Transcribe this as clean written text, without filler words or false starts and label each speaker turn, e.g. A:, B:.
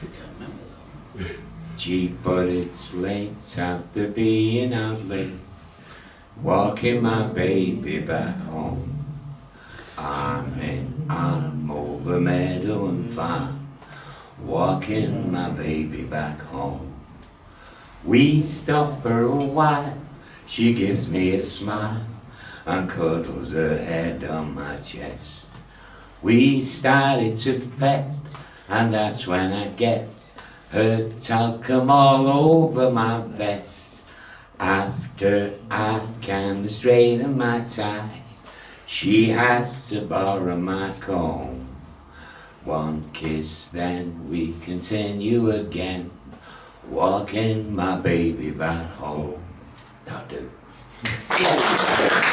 A: Gee, but it's late after being out late, walking my baby back home. I'm over meadow and farm, walking my baby back home. We stop for a while, she gives me a smile and cuddles her head on my chest. We started to pet, and that's when I get her talcum all over my vest. After I can straighten my tie, she has to borrow my comb. One kiss, then we continue again, walking my baby back home. That'll do.